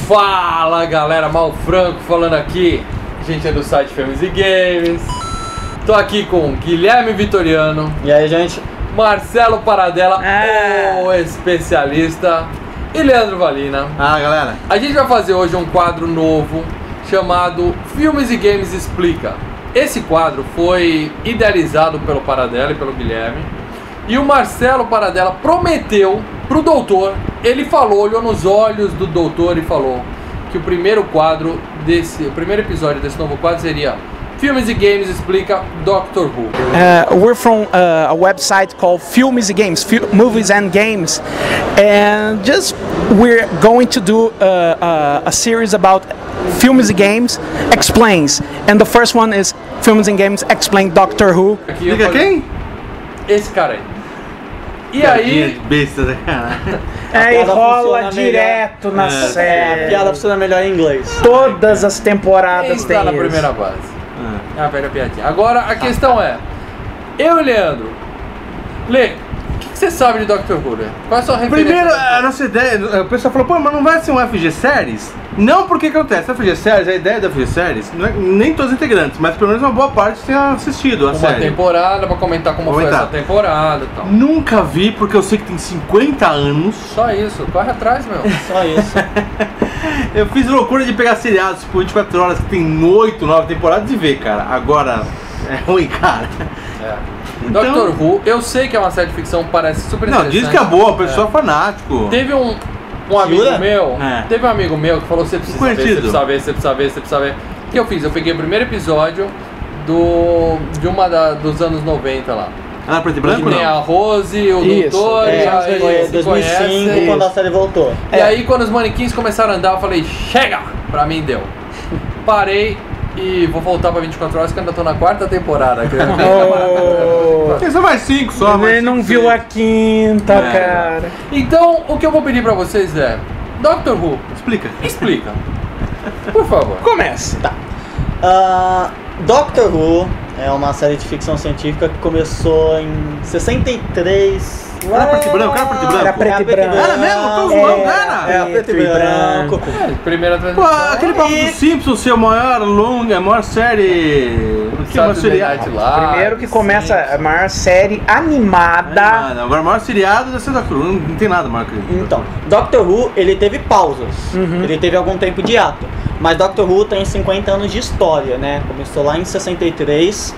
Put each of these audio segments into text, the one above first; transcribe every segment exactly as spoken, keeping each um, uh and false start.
Fala galera, Mal Franco falando aqui. A gente é do site Filmes e Games. Tô aqui com Guilherme Vitoriano. E aí, gente? Marcelo Paradela, Ah. o especialista. E Leandro Valina. Ah, galera. A gente vai fazer hoje um quadro novo chamado Filmes e Games Explica. Esse quadro foi idealizado pelo Paradela e pelo Guilherme. E o Marcelo Paradela prometeu pro doutor, ele falou, olhou nos olhos do doutor e falou que o primeiro quadro desse, o primeiro episódio desse novo quadro seria Filmes e Games Explica Doctor Who. Uh, we're from uh, a website called Filmes e Games, Fil- Movies and Games, and just we're going to do uh, uh, a series about Filmes e Games Explains, and the first one is Filmes and Games Explain Doctor Who. Aqui eu Liga falei, quem? esse cara aí. E Piadinha aí, de besta, né, cara? É, e piada rola funciona direto na É. série. É, a piada funciona melhor em inglês. Todas as quem temporadas está tem na isso. primeira base? Ah. É a velha piadinha. Agora a questão é, eu e Leandro, Lê, o que, que você sabe de Doctor Who, Lê? Qual é a sua referência? Primeiro, a nossa ideia, o pessoal falou, pô, mas não vai ser um F G Series? Não, porque que acontece? F G Series, a ideia da F G Series, não é, nem todos os integrantes, mas pelo menos uma boa parte tenha assistido a Uma série. temporada pra comentar como Comentar. foi essa temporada e tal. Nunca vi, porque eu sei que tem cinquenta anos. Só isso, corre atrás, meu. Só isso. Eu fiz loucura de pegar seriados por vinte e quatro horas que tem oito, nove temporadas e ver, cara. Agora, é ruim, cara. É. Então- Doctor Who, eu sei que é uma série de ficção, parece super Não, interessante. diz que é boa, o pessoal é fanático. Teve um, um amigo Jura? meu, É. teve um amigo meu que falou, você precisa ver, você Conhecido. precisa ver, você precisa ver, você precisa ver. O que eu fiz? Eu peguei o primeiro episódio do, de uma da, dos anos noventa lá. Ah, preto e Que branco tem não? a Rose, o Isso, doutor, É, já foi eles em se dois mil e cinco, conhecem. quando a série voltou. E aí quando os manequins começaram a andar, eu falei, chega! Pra mim deu. Parei e vou voltar pra vinte e quatro horas que eu ainda tô na quarta temporada. que eu não tenho camarada. Tem só mais cinco só, Ele mais não cinco, viu seis. a quinta, É. cara. Então, o que eu vou pedir pra vocês é, Doctor Who, Explica. explica. Por favor. Começa. Ah, Doctor Who é uma série de ficção científica que começou em sessenta e três. Era preto e branco, era preto e branco. Era preto e branco. Era mesmo? Tô zoando, era? É, preto e branco. É, primeira Pô, transmissão. aquele papo E- dos Simpsons ser a maior longa, a maior série. O que é uma Saturday seriado? Night Live, Primeiro que começa sim. a maior série animada. Ah, não, agora o maior seriado deve ser Doctor Who, não, não tem nada maior que isso. Então, Doctor Who, ele teve pausas. Ele teve algum tempo de ato. Mas Doctor Who tem cinquenta anos de história, né? Começou lá em sessenta e três.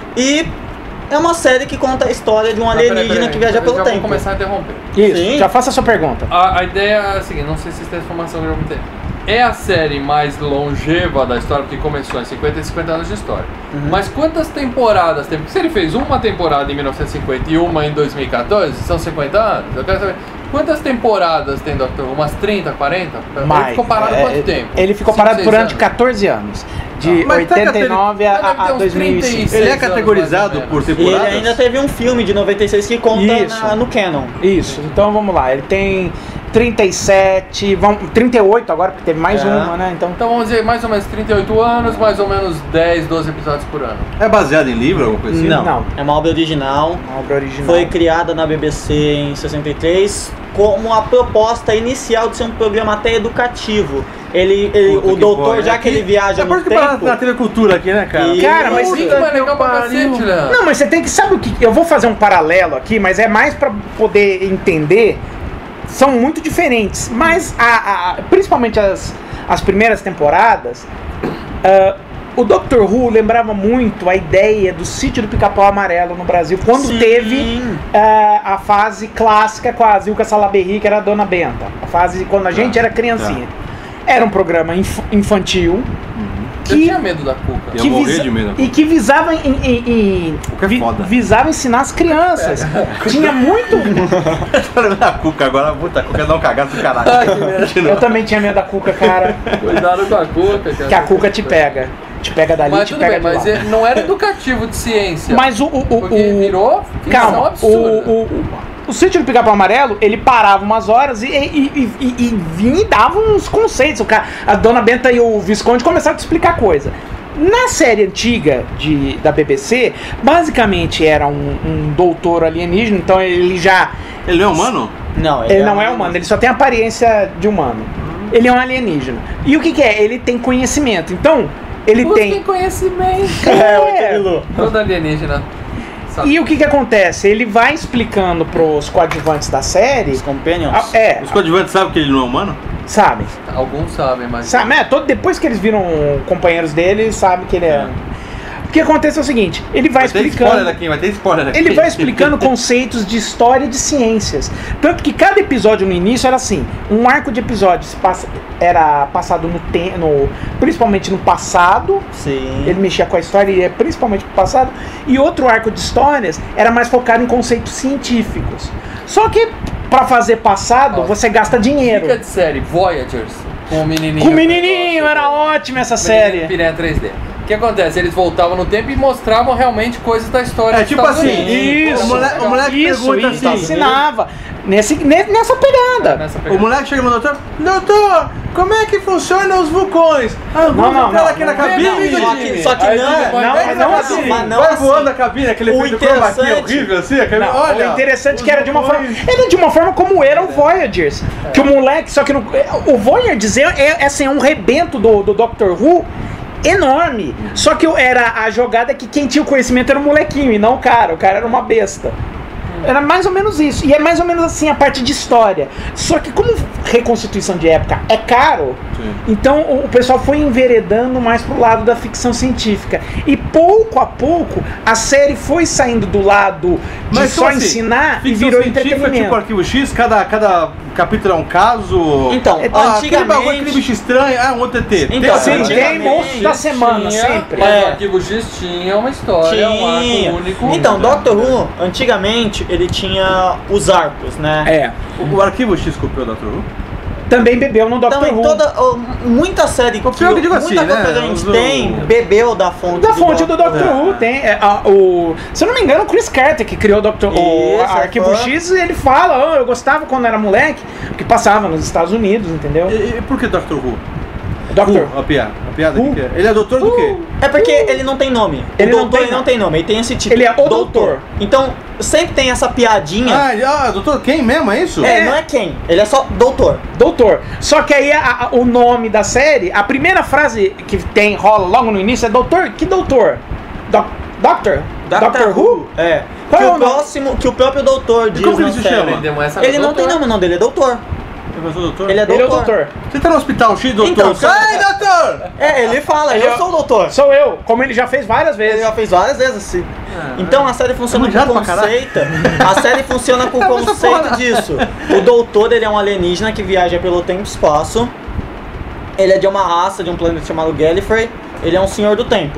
E é uma série que conta a história de um Mas peraí, alienígena peraí, que viaja eu pelo já tempo. Vou começar a interromper. Isso, Sim. já faça a sua pergunta. A, a ideia é a seguinte, não sei se vocês têm informação que eu vou ter. É a série mais longeva da história, porque começou em cinquenta e cinquenta anos de história. Mas quantas temporadas tem? Porque se ele fez uma temporada em mil novecentos e cinquenta e uma em dois mil e quatorze, são cinquenta anos. Eu quero saber, quantas temporadas tem Doctor Who? Umas trinta, quarenta? Mais. Ele ficou parado É, quanto tempo? Ele ficou Cinco, parado seis durante anos? catorze anos. De Mas tá oitenta e nove Mas deve a, ter a uns dois mil e trinta e cinco. seis. Ele é anos, categorizado mais ou por menos. E ele temporadas? ainda teve um filme de noventa e seis que conta Isso. na- no canon. Isso, então vamos lá. Ele tem trinta e sete, vamos, trinta e oito agora, porque teve mais É. uma, né? Então, Então vamos dizer, mais ou menos trinta e oito anos, mais ou menos dez, doze episódios por ano. É baseado em livro, alguma coisa assim? Não. Não. É uma obra original. a obra original. Foi criada na B B C em sessenta e três como a proposta inicial de ser um programa até educativo. Ele, ele- Puta o que doutor, pariu. já que ele viaja É no por isso que para tempo... na T V Cultura aqui, né, cara? E- Cara, mas O sim, ritmo é legal pra pariu. cacete, Leandro. Não, mas você tem que saber o que. Eu vou fazer um paralelo aqui, mas é mais pra poder entender. São muito diferentes, mas a, a- principalmente as, as primeiras temporadas, ah, o Doctor Who lembrava muito a ideia do Sítio do Pica-Pau Amarelo no Brasil, quando Sim. teve ah, a fase clássica com a Zilka Salaberry, que era a Dona Benta, a fase quando a gente era criancinha. Era um programa inf- infantil. Eu que- tinha medo da Cuca. Eu morri de medo. e que visava em, em- em- Cuca é vi- foda. visava ensinar as crianças. Tinha muito. Falando da Cuca agora, puta, a Cuca dá um cagaço do caralho. Eu também tinha medo da Cuca, cara. Cuidado com a Cuca. Que a Cuca te pega. Te pega dali, Mas te tudo pega bem, de mas lá. ele não era educativo de ciência. Mas o. o, o, Porque o- virou ficção calma, o, absurda. o, o, o Sítio do Pica-Pau Amarelo, ele parava umas horas e, e, e, e, e vinha e dava uns conceitos. O cara, a Dona Benta e o Visconde começaram a te explicar coisa. Na série antiga de, da B B C, basicamente era um, um doutor alienígena, então ele já. Ele não é humano? Não, Ele não é humano, ele só tem aparência de humano. Ele é um alienígena. E o que, que é? Ele tem conhecimento. Então, ele Busquem tem. conhecimento. É, o É. Equilu. Todo alienígena. sabe? E o que, que acontece? Ele vai explicando pros coadjuvantes da série. Os Companions. Ah, é, Os coadjuvantes sabem que ele não é humano? sabem. Alguns sabem, mas. Sabe, é, todo, depois que eles viram companheiros dele, eles sabem que ele é. O que acontece é o seguinte, ele vai, Vai ter explicando. spoiler aqui, vai ter spoiler aqui. Ele vai explicando conceitos de história e de ciências. Tanto que cada episódio no início era assim, um arco de episódios passa, era passado no tempo, principalmente no passado. Sim. Ele mexia com a história e é principalmente no passado. E outro arco de histórias era mais focado em conceitos científicos. Só que pra fazer passado, Ó, você gasta dinheiro. Dica de série, Voyagers, com o menininho. Com o menininho, era ótima essa série. Piranha três D. O que acontece? Eles voltavam no tempo e mostravam realmente coisas da história. É, dos tipo Estados assim, Unidos. isso, o moleque, o moleque Isso, pergunta isso, assim, ensinava. Nesse, ne- nessa pegada. Nessa o pegada. moleque chega no doutor, doutor, como é que funcionam os vulcões? Ah, vamos Não, não, entrar não, aqui não, na cabine. não, Só que, só que Aí não, tudo é- bom, não, vai mas não pra assim. cabine. Mas não Vai assim. voando a cabine, aquele O efeito chroma key interessante- horrível assim, aquele, Não, olha. o interessante os que era de uma forma. vulcões. Era de uma forma como era o Voyagers. Que o moleque, só que no, o Voyagers é, é, é, assim, é um rebento do, do Doctor Who enorme. Só que era a jogada que quem tinha o conhecimento era o molequinho e não o cara. O cara era uma besta. Era mais ou menos isso. E é mais ou menos assim a parte de história. Só que como reconstituição de época é caro, Sim. então o o pessoal foi enveredando mais pro lado da ficção científica. E pouco a pouco a série foi saindo do lado de Mas só como assim? ensinar e Ficção virou científica, entretenimento. tipo Arquivo X, cada, cada capítulo é um caso. Então, ah, aquele bagulho, antigamente- aquele bicho estranho, ah, um outro E T. Então, Sim, Tem- tem antigamente monstro da semana Tinha, sempre. Mas É. o Arquivo X tinha uma história, um Tinha. arco único. Então, Doctor Who, antigamente, ele tinha os arcos, né? É. O, o Arquivo X copiou o Doutor Who? Também bebeu no Doctor Também Who. toda, oh, muita série que, O pior que eu digo muita assim, coisa né, que a gente os- tem o- bebeu da fonte Da fonte do Doctor Who. Who tem. É, a- o, se eu não me engano, o Chris Carter, que criou o Doctor o Isso, Arquivo é. X, ele fala: "Oh, eu gostava quando era moleque, porque passava nos Estados Unidos, entendeu? E, e por que Doctor Who? O Doctor Who, a piada. A piada Who. que que é? Ele é doutor do quê? É porque ele não tem nome. Ele o não doutor tem ele não nome. tem nome, ele tem esse título. Ele é o doutor. Então, sempre tem essa piadinha. Ah, ele- ah, doutor quem mesmo, é isso? é, é. não é quem, ele é só doutor. Doutor. Só que aí a- a- o nome da série, a primeira frase que tem, rola logo no início é Doutor? Que doutor? Doc, doctor? Doctor Who? É. Qual que é o o nome? próximo, que o próprio doutor diz como que na ele se série. chama? Vendemos essa Ele não doutor. tem nome, o nome dele é doutor. Eu sou doutor? Ele é Ele é o doutor. doutor. Você tá no hospital X, doutor? Então, sou Ai, doutor! É, ele fala, Ele eu é- sou o doutor. Sou eu, como ele já fez várias Ele vezes. já fez várias vezes assim. Então a série funciona É com manjado o pra caralho. conceito. A série funciona com o Mas essa conceito porra- disso. O doutor, ele é um alienígena que viaja pelo tempo e espaço. Ele é de uma raça, de um planeta chamado Gallifrey. Ele é um senhor do tempo.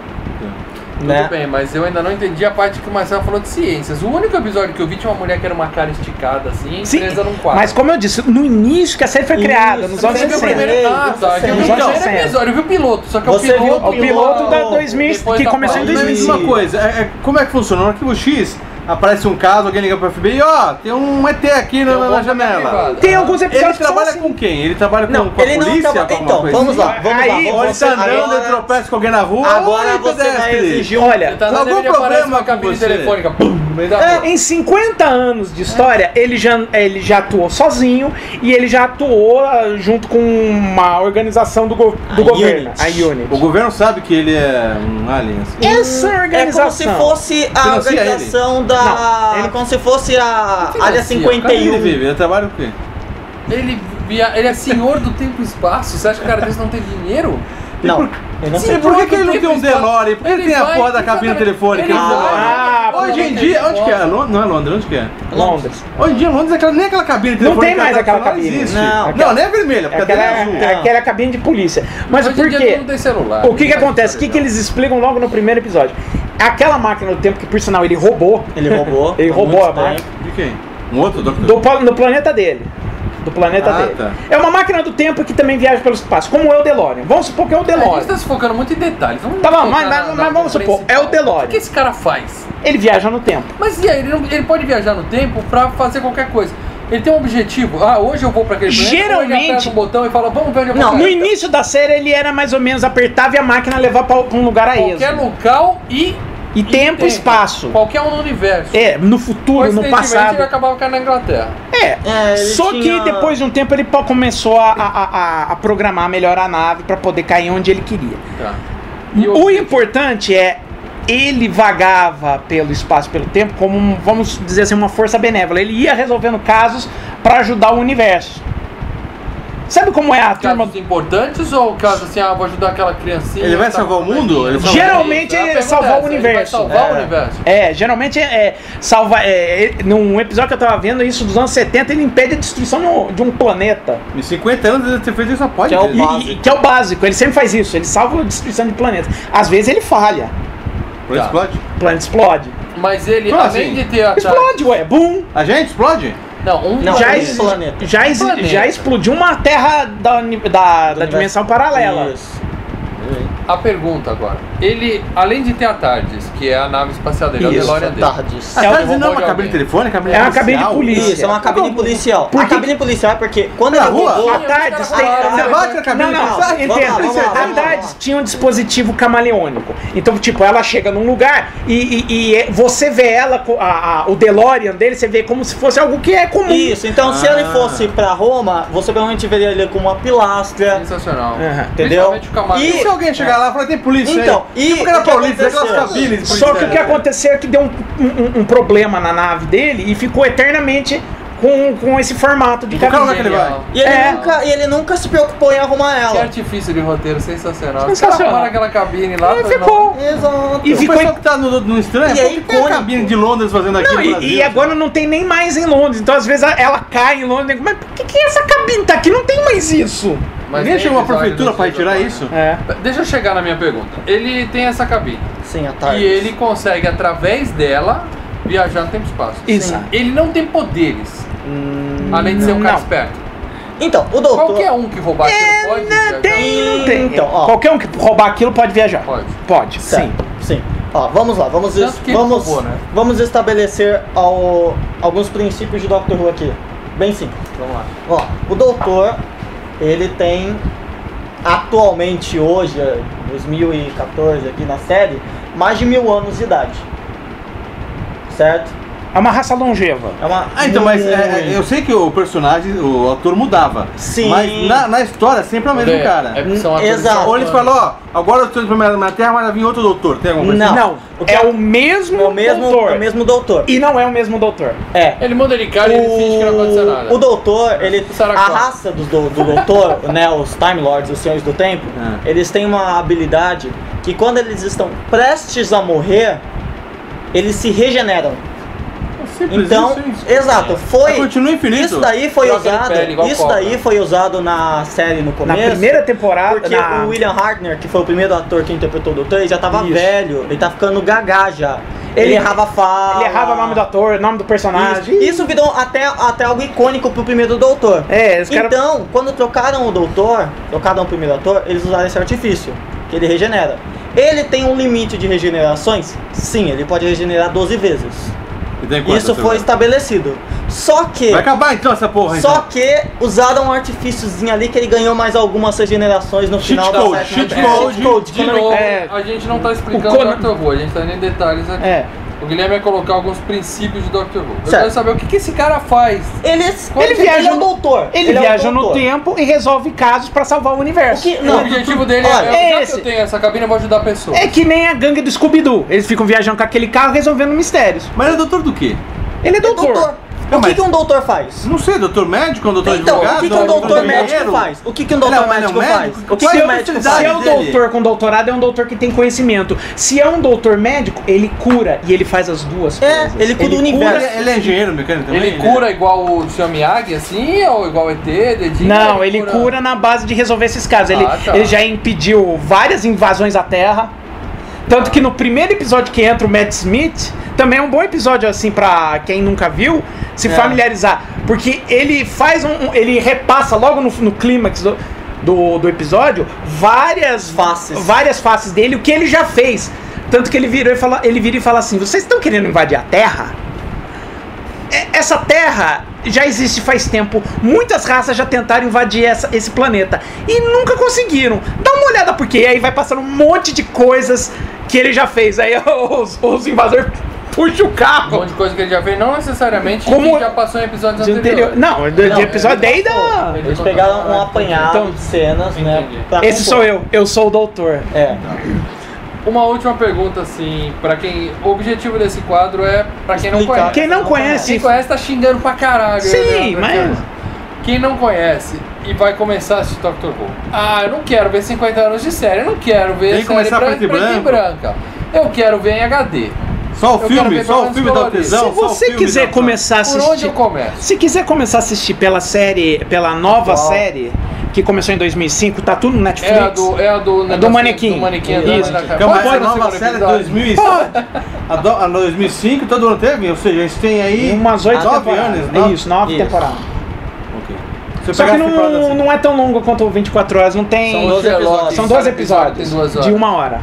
Tudo Né? bem, mas eu ainda não entendi a parte que o Marcelo falou de ciências. O único episódio que eu vi tinha uma mulher que era uma cara esticada assim, Sim, presa num quadro. mas como eu disse, no início que a série foi Isso, criada, nos você anos Você viu o sessenta. sessenta. primeiro... Ah, tá. Eu vi o Nos anos primeiro sessenta. episódio, eu vi o piloto, só que Você o piloto... viu O piloto da dois mil, depois que da começou em pausa. dois mil e Mas cinco. uma coisa, é- é- como é que funciona? No Arquivo X, aparece um caso, alguém liga pro F B I, ó, tem um E T aqui na, Tem um na bom janela. privado. Tem alguns Ele episódios que são trabalha assim. com quem? Ele trabalha com, Não, com a ele não polícia? trabalha- com alguma então, coisa vamos assim? lá, vamos Aí, lá. Ou ele Vamos tá andando agora, e tropeça com alguém na rua. agora Oi, você vai pedestre. exigir um... Olha, Ele tá Algum andando, ele aparece problema uma com cabine você? telefônica. Pum, no meio da É, rua. em cinquenta anos de história, ele já, ele já atuou sozinho e ele já atuou ah, junto com uma organização do, go- do A governo, Unity. a Unity. O governo sabe que ele é um alien. assim. Essa É organização. como se fosse a Financia organização da... Não, ele- Como se fosse a Não Área financia, cinquenta Cadê e ele um. vive? Ele trabalha o quê? Ele, via... ele é senhor do tempo e espaço. Você acha que o cara desse não tem dinheiro? Não, ele não Sim, tem. E por que, Senhor que ele do não tem um tempo e espaço. DeLorean? Por que ele Ele tem a vai- porra da cabine exatamente. telefônica? Ele Ele vai- DeLorean? Ah, Hoje em dia, onde que é? Lond- Não é Londres, onde que é? Londres. Hoje em dia, Londres, aquela, nem aquela cabine Não telefônica tem mais aquela não cabine. existe. Não. não, nem é vermelha, porque a dele Aquela, é azul. Não. aquela cabine de polícia. Mas Hoje por em dia quê? todo tem celular. O que que acontece? O que que eles explicam logo no primeiro episódio? Aquela máquina do tempo, que por sinal ele roubou, Ele roubou. Ele há roubou muito a máquina. tempo. De quem? Um outro, doutor? do, pla- no planeta dele. Do planeta Ah, dele. tá. É uma máquina do tempo que também viaja pelo espaço, como é o DeLorean. Vamos supor que é o A gente DeLorean. tá se focando muito em detalhes. Vamos Tá bom, focar mas- na- mas- na- mas vamos no supor, principal. é o DeLorean. O que esse cara faz? Ele viaja no tempo. Mas e aí? Ele, não- ele pode viajar no tempo pra fazer qualquer coisa. Ele tem um objetivo. Ah, hoje eu vou pra aquele planeta. Ou ele Geralmente- aperta um botão e fala, vamos ver onde eu vou. Não, No cair. início da série ele era mais ou menos apertava e a máquina levava pra um lugar a Qualquer esmo. local e E tempo e espaço. Qualquer um no universo. É, no futuro, no passado. Ele acabava caindo na Inglaterra. É, É, ele só tinha- que depois de um tempo ele po- começou a, a, a, a programar melhor a nave pra poder cair onde ele queria. Tá. E O importante é, ele vagava pelo espaço, pelo tempo, como, um, vamos dizer assim, uma força benévola. Ele ia resolvendo casos pra ajudar o universo. Sabe como é a turma... Casos importantes ou casos assim, ah, vou ajudar aquela criancinha. Ele vai que tá salvar o com mundo? probleminha? Ele Isso, Geralmente a é pergunta salvar é o essa, ele universo. Vai salvar É. o universo. É, geralmente é, é salva. É, é, num episódio que eu tava vendo, isso dos anos setenta, ele impede a destruição no- de um planeta. Em cinquenta anos ele ter feito isso, só pode. Que é o ter. básico. E, e- que é o básico, ele sempre faz isso, ele salva a destruição de planetas. Às vezes ele falha, Por Tá. explode. o planeta explode. Mas ele, Como além assim? de ter a Explode, ué, bum! A gente explode? Não, um Não, já, um ex- planeta. já, ex- Planeta. já explodiu uma terra da, uni- da, da Do dimensão universo. paralela. Isso. A pergunta agora. Ele, além de ter a TARDIS, que é a nave espacial dele, é o Isso, DeLorean dele. Tardes. A É o Tardes não é robô uma de cabine alguém. telefônica, cabine É uma cabine de policial? polícia. Isso, é uma cabine policial. Por A que- cabine policial é porque quando Na ele rua? roubou... A TARDIS tem. Ah, Você não, bate na cabine Não, não, policial? Vamos lá, entenda. vamos lá, A vamos lá. TARDIS tinha um dispositivo camaleônico. Então, tipo, ela chega num lugar e, e- e você vê ela, co- a- a- o DeLorean dele, você vê como se fosse algo que é comum. Isso, então se Ah. ele fosse pra Roma, você provavelmente veria ele com uma pilastra, Sensacional. Aham. entendeu? Principalmente o Camaro. E se alguém chegar lá e falar, tem polícia Então, aí? e Tipo aquela o que polícia, aquelas aconteceu? cabines. Só que o que policiais. aconteceu é que deu um, um- um problema na nave dele e ficou eternamente com, com esse formato de Do carro cabine. que ele vai. E ele, É. nunca, e ele nunca se preocupou em arrumar Que ela. artifício de roteiro sensacional. Sensacional. Os caras arrumaram aquela cabine lá. E pra- ficou. Exato. E O ficou pessoal que tá no, no estranho, E é por que tem a icônico. cabine de Londres fazendo aqui Não, no e, Brasil? e agora não tem nem mais em Londres. Então, às vezes, a- ela cai em Londres. Mas por que, que essa cabine tá aqui? Não tem mais isso. Mas Nem tem chegou a episódio prefeitura do pra retirar César isso? É. Agora. Deixa eu chegar na minha pergunta. Ele tem essa cabine. Sim, a tarde. E ele consegue, através dela, viajar no tempo e espaço. Isso. Sim. Ele não tem poderes, Hum, além de ser um cara não. esperto. Então, o doutor... Qualquer um que roubar aquilo pode viajar? Não tem, não tem. Então, ó. Qualquer um que roubar aquilo pode viajar. Pode. Pode, sim. Certo, sim. Ó, vamos lá, vamos, Tanto es- que ele vamos, roubou, né? vamos estabelecer ao- alguns princípios de Doctor Who aqui. Bem simples. Vamos lá. Ó, o doutor, ele tem atualmente hoje, é, dois mil e quatorze aqui na série, mais de mil anos de idade. Certo? É uma raça longeva. É uma Ah, então, mas é, é, muito- eu sei que o personagem, o ator mudava. Sim. Mas na, na história sempre é o mesmo É, cara. é porque são atores Exato. Ou eles falam, ó, agora eu estou indo pra minha terra, mas vai vir outro doutor. Tem alguma coisa Não. Não, O que é é- o mesmo, é o mesmo, doutor. é o mesmo doutor. E não é o mesmo doutor. É. Ele muda de cara e ele finge que não aconteceu nada. O doutor, ele, Sarah a Connor. raça do, do, do doutor, né, os Time Lords, os Senhores do Tempo, É. eles têm uma habilidade que quando eles estão prestes a morrer, eles se regeneram. Simples Então, isso, isso. exato, foi. Mas continua infinito. Isso daí foi Troca de usado. pele, igual Isso cobra. daí foi usado na série no Na começo. primeira temporada. Porque na... o William Hartnell, que foi o primeiro ator que interpretou o doutor, ele já tava Isso. velho, ele tá ficando gagá já. Ele, Ele- errava fala. Ele errava o nome do ator, o nome do personagem. Isso, isso virou até, até algo icônico pro primeiro doutor. É, os caras. Então, quando trocaram o doutor, trocaram o primeiro ator, eles usaram esse artifício, que ele regenera. Ele tem um limite de regenerações? Sim, ele pode regenerar doze vezes. E tem quantas, Isso seu foi velho? estabelecido. Só que, Vai acabar então essa porra, só então. que usaram um artifíciozinho ali que ele ganhou mais algumas regenerações no Cheat final code, da sétima cheat temporada. code, Cheat code, De quando novo, ele- É. a gente não tá O explicando Conan- Doctor Who, a gente tá indo em detalhes aqui. É. O Guilherme vai colocar alguns princípios de Doctor Who. Eu Certo. quero saber o que, que esse cara faz. Ele, Ele viaja é o no- doutor. Ele, é o viaja no doutor. tempo e resolve casos pra salvar o universo. O que- o Não, objetivo dele olha, é, é já que esse. eu tenho essa cabine, eu vou ajudar pessoas. É que nem a gangue do Scooby-Doo. Eles ficam viajando com aquele carro resolvendo mistérios. Mas é doutor do quê? Ele é É doutor. doutor. Não, O que, mas- que um doutor faz? Não sei, doutor médico, um doutor Então, advogado? o que, que um doutor doutor médico engenheiro? faz? O que, que um Ele é doutor um- ele é um médico faz? médico? O que, Qual que é um a médico especialidade Se faz? é um dele? doutor com doutorado, é um doutor que tem conhecimento. Se é um doutor médico, ele cura e ele faz as duas É, coisas. ele cura o universo. Ele, ele é engenheiro mecânico também? Ele cura igual o senhor Miyagi, assim, ou igual o E T, dedinho? Não, ele cura na base de resolver esses casos. Ele, Ah, tá. ele já impediu várias invasões à Terra. Tanto que no primeiro episódio que entra o Matt Smith, também é um bom episódio assim pra quem nunca viu se É. familiarizar, porque ele faz um, um- ele repassa logo no, no clímax do, do, do episódio várias Faces. várias faces dele, o que ele já fez. Tanto que ele virou e fala, ele vira e fala assim: "Vocês estão querendo invadir a Terra? É- Essa Terra já existe faz tempo. Muitas raças já tentaram invadir essa- esse planeta e nunca conseguiram. Dá uma olhada porque aí vai passando um monte de coisas que ele já fez. Aí os, os invasores puxam o Um carro. monte de coisa que ele já fez, não necessariamente Como- que já passou em episódios De anteriores. anterior. Não, de, de episódio ele desde a... Ele Eles contou- pegaram um Ah, apanhado então- de cenas, né? Entendi. pra Esse compor. sou eu, eu sou o doutor. É. Uma última pergunta, assim, pra quem. O objetivo desse quadro é pra quem não Explicar. conhece. Quem não Não conhece... Quem conhece tá xingando pra caralho. Sim, né? mas... Quem não conhece e vai começar a assistir Doctor Who. Ah, eu não quero ver cinquenta anos de série, eu não quero ver Tem que série começar branca, preto e preto e branca. Eu quero ver em H D. Só o Eu quero filme, ver só o programas filme da coloridos. prisão. Se você quiser começar a Por onde assistir... eu começo? Se quiser começar a assistir pela série, pela nova Atual. série, que começou em dois mil e cinco, tá tudo no Netflix. É a do, é a do, É do manequim. Do manequim Isso. andando na cara. Que é uma Pode ser essa no nova segundo série de episódio? dois mil e cinco. A, do, a dois mil e cinco todo ano teve? Ou seja, a gente tem aí Umas oito nove temporadas. anos, nove? Isso, nove Isso. temporadas. Ok. Se eu Só que pegar as temporadas não, assim- não é tão longo quanto o vinte e quatro horas, não tem... São doze doze episódios. episódios. São Cada doze episódio episódios tem duas horas. de uma hora.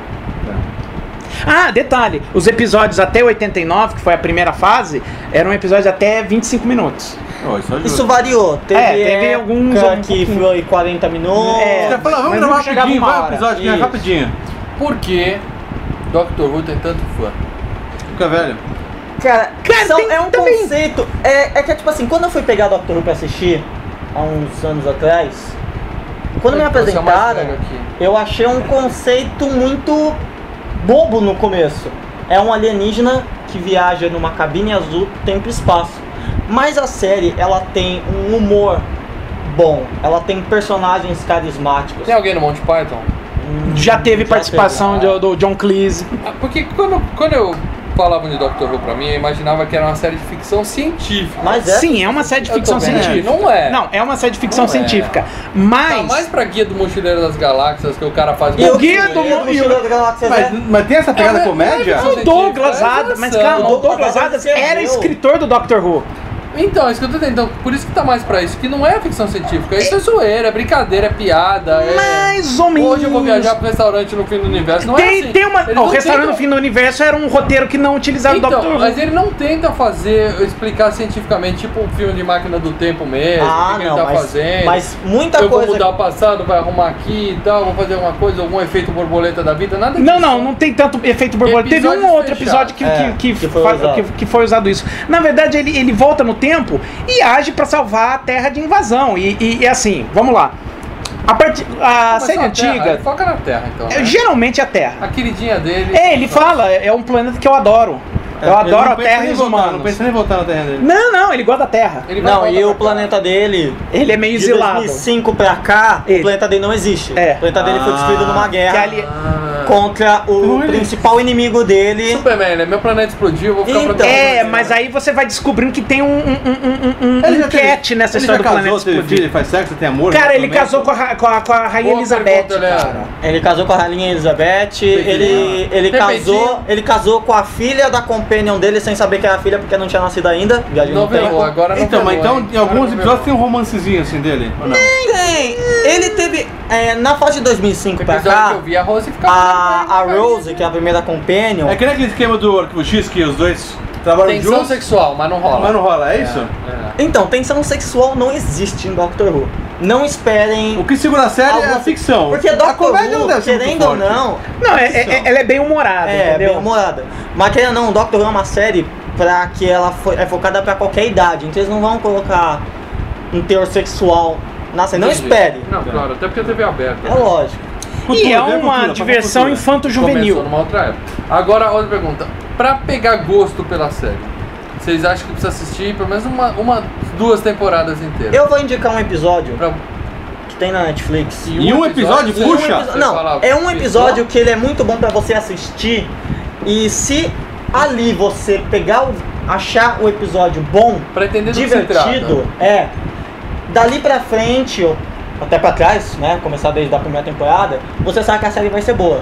Ah, detalhe, os episódios até oitenta e nove, que foi a primeira fase, eram episódios até vinte e cinco minutos. Oh, isso ajuda. Isso variou. Teve, É, teve época alguns- que um pouquinho. foi quarenta minutos. É. Você fala, vamos Mas gravar nunca chegava rapidinho, uma vai o hora. episódio, né? Isso. Rapidinho. Por que Doctor Who tem tanto fã? Fica velho. Cara, Cara, são- tem- é um também- conceito. É, é que, tipo assim, quando eu fui pegar Doctor Who pra assistir, há uns anos atrás, quando me Você é o mais apresentaram, velho aqui. eu achei um conceito muito bobo no começo. É um alienígena que viaja numa cabine azul, tempo e espaço. Mas a série, ela tem um humor bom, ela tem personagens carismáticos. Tem alguém no Monty Python? Hum, Já teve participação teve. do, do John Cleese. Ah, porque quando, quando eu falava de Doctor Who pra mim, eu imaginava que era uma série de ficção científica. Mas é. Sim, é uma série de Eu tô ficção vendo. científica. Não é. Não, é uma série de ficção Não é. científica. Tá Mas... mais pra Guia do Mochileiro das Galáxias, que o cara faz... E O o Guia do Guia Mo- Mochileiro das Galáxias Mas, é- mas tem essa pegada É, comédia? é, O Douglas É Adams, mas animação. calma, o O Douglas Douglas Adams escreveu. era escritor do Doctor Who. Então, é isso que eu tô tentando. Por isso que tá mais pra isso, que não é ficção científica. Isso é zoeira, é brincadeira, é piada. É... Mais ou menos. Hoje eu vou viajar pro restaurante no fim do universo. Não Tem, é assim. tem uma. Eles ó, o não Restaurante tentam- no Fim do Universo era um roteiro que não utilizava o Então, Doctor Who. mas ele não tenta fazer, explicar cientificamente, tipo um filme de máquina do tempo mesmo, Ah, o que, que não, ele tá mas, fazendo. mas muita eu coisa. vou mudar o passado, vai arrumar aqui e tal, vou fazer alguma coisa, algum efeito borboleta da vida, nada Não, disso. não, não tem tanto efeito borboleta. Teve um Episódios ou outro fechados. episódio que, É, que, que, que foi fa- usado. que- que foi usado isso. Na verdade, ele, ele volta no tempo e age pra salvar a Terra de invasão. E, e, e assim, vamos lá. A, part... a Mas série só a Terra, antiga, ele foca na Terra, então. é, né? geralmente é a Terra. A queridinha dele. É, ele fala, é um planeta que eu adoro. Eu Ele adoro não a pensa Terra nem e os voltar, Não humanos. pensa nem voltar na terra dele. Não, não, ele gosta da Terra. Ele vai Não, voltar e pra o cá. planeta dele, Ele é meio de exilado. dois mil e cinco pra cá, Ele. o planeta dele não existe. É. O planeta dele foi destruído numa Que guerra ali- Ah. contra o Olha. principal inimigo dele. Superman, né? Meu planeta explodiu, eu vou ficar Então, protegendo É, ele. mas aí você vai descobrindo que tem um, um, um, um, um Ele já teve- enquete nessa ele história do já planeta casou, teve filho, explodir. ele faz sexo, tem amor. Cara, ele relacionamento. casou com a, ra- com a, com a Rainha Boa Elizabeth, pergunta, Léo. cara. Ele casou com a rainha Elizabeth, ele, ele, Repentinho. casou, ele casou com a filha da companion dele sem saber que era filha porque não tinha nascido ainda. Viagem no Novelou, tempo. agora Então, mas novelou, então hein? em alguns Agora episódios tem um romancezinho assim dele, ou não? Tem. Ele teve, é, na fase de dois mil e cinco O pra episódio que cá, eu vi, a Rose ficava... a, a Rose, que é a primeira companion, É que nem aquele esquema do Arquivo X que os dois trabalham Tensão juntos, sexual, mas não rola. mas não rola, é isso? É. então, tensão sexual não existe em Doctor Who. Não esperem. O que segura a série é alguma- a ficção. Porque a Doctor comédia não Who, deve ser muito querendo ou forte. não, Não, é, é- ela é bem humorada, é entendeu? bem humorada. Mas querendo ou não, Doctor Who é uma série pra que ela fo- é focada pra qualquer idade. Então eles não vão colocar um teor sexual na série. Não Entendi. espere. Não, claro, até porque a T V é aberta. É lógico. E Cultura, é é uma cultura, diversão cultura. infanto-juvenil. Começou numa outra época. Agora, outra pergunta. Pra pegar gosto pela série, vocês acham que precisa assistir pelo menos uma, uma duas temporadas inteiras? Eu vou indicar um episódio Pra- que tem na Netflix. E um episódio, E um puxa! episo- Você Não, fala é um episódio visual? que ele é muito bom pra você assistir. E se ali você pegar o, achar o episódio bom, Pra entender do que se divertido, é. Dali pra frente, ou até pra trás, né? Começar desde a primeira temporada, você sabe que a série vai ser boa.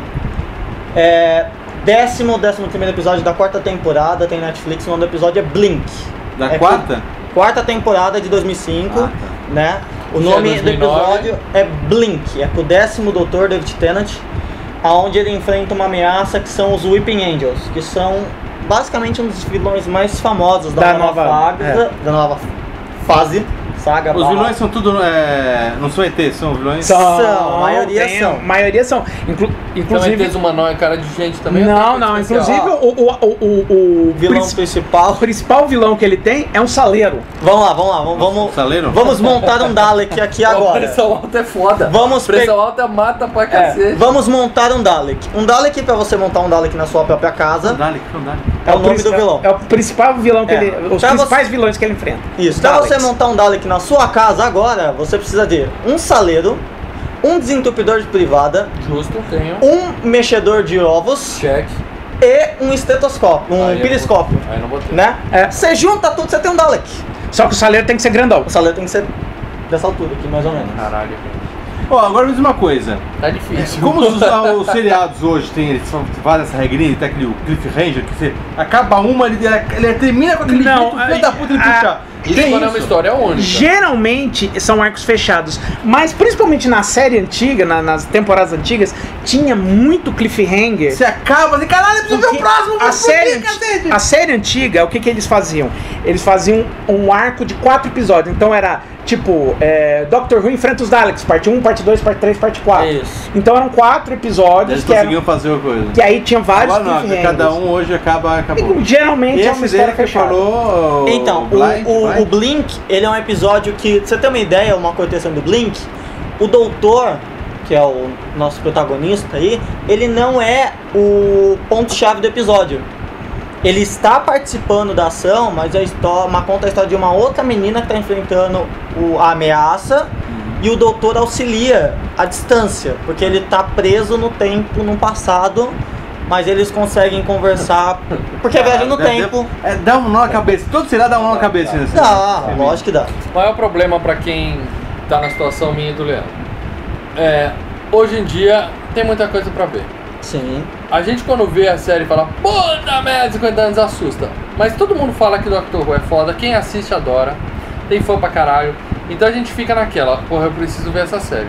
É. Décimo, décimo primeiro episódio da quarta temporada tem Netflix, o nome do episódio é Blink. Da É quarta? Quarta temporada de dois mil e cinco, Ah, tá. né? O Que é nome dois do mil e nove. episódio é Blink, é pro décimo doutor David Tennant, aonde ele enfrenta uma ameaça que são os Weeping Angels, que são basicamente um dos vilões mais famosos da, Da nova, nova- saga, da nova fase, saga. Os barra- vilões são tudo. É, não são E T, são vilões. São, a maioria tem- são. maioria são. Inclu- Inclusive, Também humanoide, cara de gente também. não, não, inclusive o, o, o, o, o Vilão princi- principal. o principal vilão que ele tem é um saleiro. Vamos lá, vamos lá, vamos, vamos, Saleiro? vamos montar um Dalek aqui A agora. pressão alta é foda. Vamos Pressão alta mata pra cacete. Vamos montar um Dalek. Um Dalek, pra você montar um Dalek na sua própria casa, Dalek, não Dalek. é o nome princi- do vilão. É o principal vilão que É. ele. Os Pra principais vilões que ele enfrenta. Isso, pra Daleks. você montar um Dalek na sua casa agora, você precisa de um saleiro, um desentupidor de privada, Justo, tenho. um mexedor de ovos Check. e um estetoscópio, um Aí eu periscópio, vou- Aí não botei. né? É. Você junta tudo, você tem um Dalek. Só que o saleiro tem que ser grandão. O saleiro tem que ser dessa altura aqui, mais ou menos. Caralho, gente. Ó, agora me diz uma coisa. Tá difícil. Como os, os seriados hoje tem, eles fazem essa regrinha, tem aquele cliffhanger, que você acaba uma, ele, ele termina com aquele Não, jeito, filho da puta, ele a- puxa. Isso Tem quando é uma história única. Geralmente são arcos fechados, mas principalmente na série antiga, na- nas temporadas antigas, tinha muito cliffhanger. Você acaba assim, caralho, eu preciso ver o Porque próximo, a vou série, fugir, cacete. a série antiga, o que, que eles faziam? Eles faziam um arco de quatro episódios. Então era tipo é, Doctor Who enfrenta os Daleks, parte um, parte dois, parte três, parte quatro. Isso. Então eram quatro episódios Eles que, eram, conseguiam fazer uma coisa. que aí tinha vários Agora não, cliffhangers. cada um hoje acaba, acabou. E, geralmente é uma Esse história dele que fechada. falou, Então, o, Blind, o, Blind? o Blink, ele é um episódio que, pra você ter uma ideia, uma coisa interessante do Blink, o doutor, que é o nosso protagonista aí, ele não é o ponto-chave do episódio. Ele está participando da ação, mas a história, uma conta a história de uma outra menina que está enfrentando o, a ameaça, e o doutor auxilia à distância, porque ele está preso no tempo, no passado, mas eles conseguem conversar, porque a viagem no Dá- tempo... dá- É, dá um nó na cabeça. Todo seriado dá um nó na cabeça. Nesse Dá, lógico que dá. Qual é o problema pra quem tá na situação minha e do Leandro? É, hoje em dia tem muita coisa pra ver. Sim. A gente quando vê a série fala, puta merda, cinquenta anos assusta. Mas todo mundo fala que Doctor Who é foda, quem assiste adora, tem fã pra caralho. Então a gente fica naquela, porra, eu preciso ver essa série.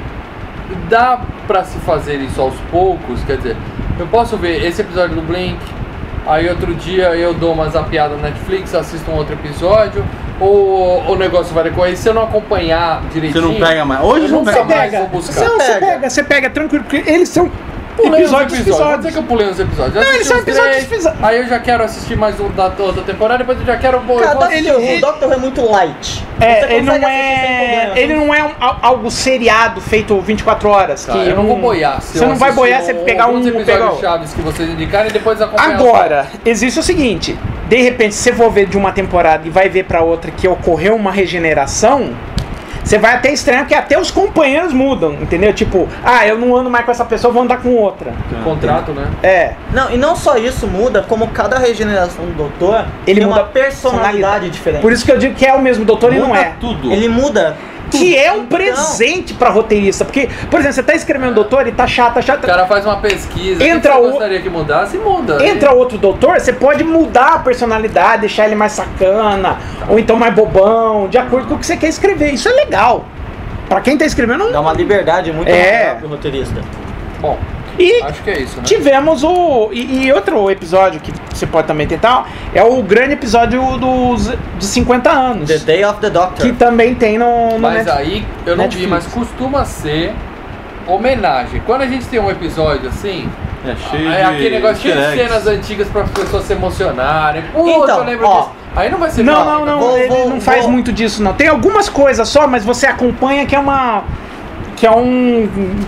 Dá pra se fazer isso aos poucos, quer dizer, eu posso ver esse episódio do Blink, aí outro dia eu dou uma zapiada no Netflix, assisto um outro episódio, ou o negócio vai decorrer, se eu não acompanhar direitinho... Você não pega mais. Hoje eu não nunca pega mais Pega, vou você, buscar. você Pega. pega, você pega tranquilo, porque eles são Pulei uns episódios episódios. Vou dizer episódios. que eu pulei uns episódios. Eu Não, assisti eles são uns episódios três, episódios. Aí eu já quero assistir mais um da outra temporada, depois eu já quero... Pô, eu Cara, vou Doctor assistir- Who, o Doctor Who é muito light. Você É, ele não consegue assistir sem é, problema. ele não é um, al- algo seriado feito vinte e quatro horas. Tá, que eu não vou boiar. Se Você eu não vai assistir boiar, você pegar um, alguns episódios pegar outro. chaves que vocês indicarem e depois acompanhar. Agora, existe o seguinte, de repente, se você for ver de uma temporada e vai ver pra outra que ocorreu uma regeneração, você vai até estranhar, porque até os companheiros mudam, entendeu? Tipo, ah, eu não ando mais com essa pessoa, vou andar com outra. Contrato, né? É, Não, e não só isso muda, como cada regeneração do doutor Ele tem muda uma personalidade personalidade. diferente. por isso que eu digo que é o mesmo doutor e não Muda é. tudo. Ele muda. Que é um Então, presente pra roteirista, porque, por exemplo, você tá escrevendo doutor e tá chato, tá chato. O cara faz uma pesquisa. Entra o que você o- gostaria que mudasse, muda. Entra outro doutor, você pode mudar a personalidade, deixar ele mais sacana, ou então mais bobão, de acordo com o que você quer escrever. Isso é legal. Pra quem tá escrevendo, Dá não. uma liberdade muito É. maior pro roteirista. Bom, E acho que é isso, né? tivemos o. E, e outro episódio que você pode também tentar é o grande episódio dos de cinquenta anos. The Day of the Doctor. Que também tem no, no Mas Net- aí, eu não vi, Netflix. mas costuma ser homenagem. Quando a gente tem um episódio assim, É cheio é de aquele negócio cheio de easter eggs. cenas antigas para as pessoas se emocionarem. Pô, Então, eu lembro ó, disso. Aí não vai ser Não, bom. não, não, Vou- ele vou- não faz vou- muito disso, não. Tem algumas coisas só, mas você acompanha que é uma. Que é um.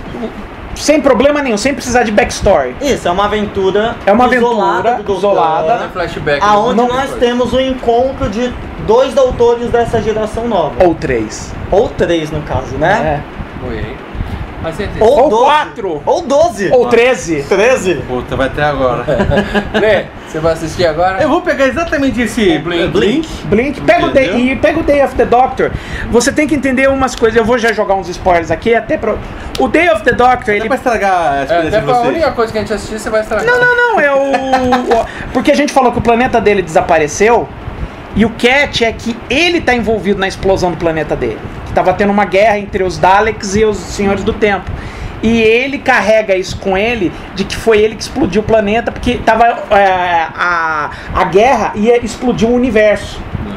Sem problema nenhum, sem precisar de backstory. Isso, é uma aventura É uma isolada aventura do doutor, isolada. Não é flashback. aonde não nós foi. temos o encontro de dois doutores dessa geração nova. Ou três. Ou três, no caso, né? É. Foi, hein? Mas você entende. Ou, Ou doze. quatro. Ou doze. Ou treze. treze. Puta, vai até agora. Lê, você vai assistir agora? Eu vou pegar exatamente esse Blink. Blink. Blink, pega o, Day, Entendeu? e pega o Day of the Doctor. Você tem que entender umas coisas. Eu vou já jogar uns spoilers aqui, até pra. O Day of the Doctor, Até ele. pra estragar a É, experiência até de pra a vocês. única coisa que a gente assistir, você vai estragar. Não, não, não, é o. o- Porque a gente falou que o planeta dele desapareceu. E o catch é que ele tá envolvido na explosão do planeta dele. Que tava tendo uma guerra entre os Daleks e os Senhores do Tempo. E ele carrega isso com ele, de que foi ele que explodiu o planeta, porque tava é, a, a guerra ia explodir o universo.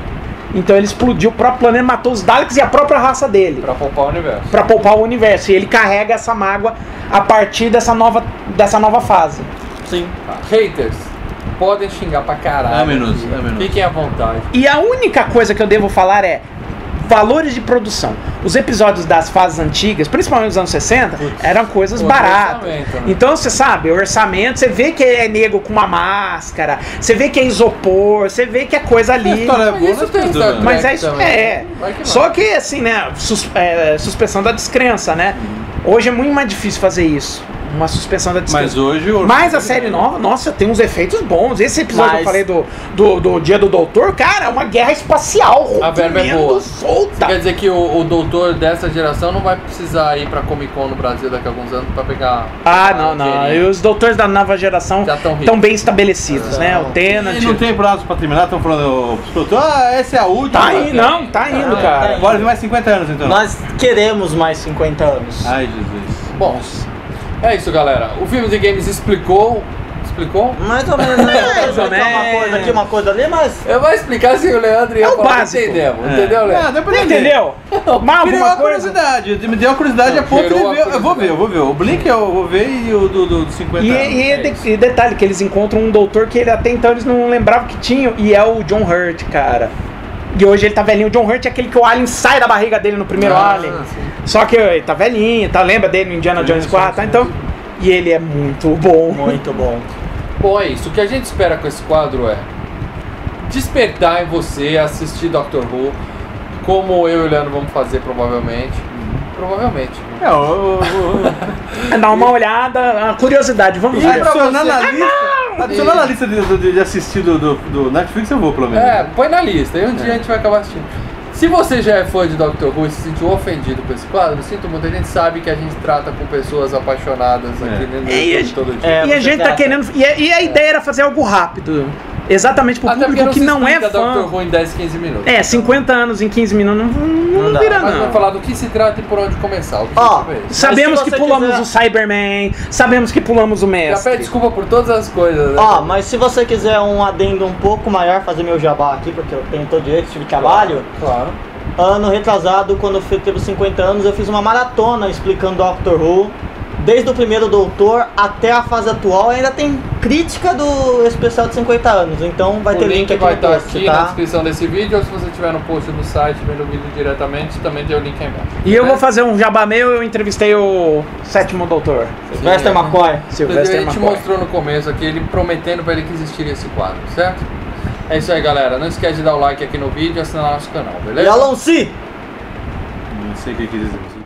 Então ele explodiu o próprio planeta, matou os Daleks e a própria raça dele. Pra poupar o universo. Pra poupar o universo. E ele carrega essa mágoa a partir dessa nova, dessa nova fase. Sim. Tá. Haters, podem xingar pra caralho. É menos, aqui. é menos. Fiquem à vontade. E a única coisa que eu devo falar é valores de produção. Os episódios das fases antigas, principalmente nos anos sessenta, Putz, eram coisas pô, baratas. orçamento, né? Então você sabe, o orçamento, você vê que é nego com uma máscara, você vê que é isopor, você vê que é coisa A ali. história é Mas boa, isso não tem tem Star dúvida. Mas é Trek isso, também. é. Vai que vai. Só que assim, né, sus- é, suspensão da descrença, né? Hoje é muito mais difícil fazer isso. Uma suspensão da descrença. Mas hoje... o- Mas a série nova, nossa, tem uns efeitos bons. Esse episódio Mas- que eu falei do, do, do Dia do Doutor, cara, é uma guerra espacial. A verba é comendo boa. solta. Quer dizer que o, o doutor dessa geração não vai precisar ir pra Comic Con no Brasil daqui a alguns anos pra pegar. Ah, a não, não. E dinheirinho. os doutores da nova geração Já tão ricos. estão bem estabelecidos, Já. né? O Tenant. E não tem prazo pra terminar, estão falando, os produtores, ah, essa é a última. Tá indo, não, tá indo, Ah, cara. Agora tem mais cinquenta anos, então. Nós queremos mais cinquenta anos. Ai, Jesus. Bom, é isso, galera. O Filmes e Games explicou. Explicou? Mais ou menos, né? Mais ou Uma coisa menos. aqui, uma coisa ali, mas... Eu vou explicar se o Leandro ia É o falar, básico. entendeu? É. Entendeu, Leandro? Ah, deu pra Não entender. entendeu? Mas Criou alguma uma coisa. curiosidade, me deu uma curiosidade Não, a ponto de gerou ver. a Eu vou ver, eu vou ver. O Blink eu vou ver e o do, do, do cinquenta E, anos. e, é de- isso. e detalhe, que eles encontram um doutor que ele, até então eles não lembravam que tinham, e é o John Hurt, cara. E hoje ele tá velhinho. O John Hurt é aquele que o Alien sai da barriga dele no primeiro Ah, Alien. sim. Só que ele tá velhinho, tá? Lembra dele no Indiana Sim, Jones sim, quatro? Tá? sim, Então, sim. e ele é muito bom. Muito bom. Bom, é isso. O que a gente espera com esse quadro é despertar em você assistir Doctor Who, como eu e o Leandro vamos fazer provavelmente. Provavelmente. né? É, eu, eu, Dá uma olhada, a curiosidade, vamos E ver. pra adicionar você- na Ah, lista. Adicionar na lista de, de, de assistir do, do, do Netflix eu vou, pelo menos. É, põe na lista, aí um dia a gente vai acabar assistindo. Se você já é fã de Doctor Who e se sentiu ofendido com esse quadro, sinto muito, a gente sabe que a gente trata com pessoas apaixonadas aqui É. dentro do É, e a YouTube todo dia. É, E a você gente tá trata. querendo. E a, e a ideia era fazer algo rápido. Exatamente pro Até porque público que se não é explica fã. Doctor Who em dez, quinze minutos. É, cinquenta anos em quinze minutos não, não, Não dá. vira, Mas vai não. falar do que se trata e por onde começar. O Ó, objetivo é esse. Sabemos Mas se que você pulamos quiser- o Cyberman, sabemos que pulamos o Já Mestre. pede desculpa por todas as coisas, né? Ó, mas se você quiser um adendo um pouco maior, fazer meu jabá aqui, porque eu tenho todo direito de trabalho. Claro. Ano retrasado, quando eu fui- teve os cinquenta anos, eu fiz uma maratona explicando Doctor Who, desde o primeiro Doutor até a fase atual. Ainda tem crítica do especial de cinquenta anos, então vai O ter link, link aqui vai no estar post, aqui na tá? descrição desse vídeo, ou se você estiver no post do site, vendo o vídeo diretamente, também tem o link aí embaixo. E eu Né? vou fazer um jabá meu, eu entrevistei o sétimo doutor. Sylvester Sim, McCoy. A Sylvester gente McCoy. mostrou no começo aqui, ele prometendo pra ele que existiria esse quadro, certo? É isso aí, galera. Não esquece de dar o like aqui no vídeo e assinar nosso canal, E beleza? Alonso! Não sei o que quis dizer.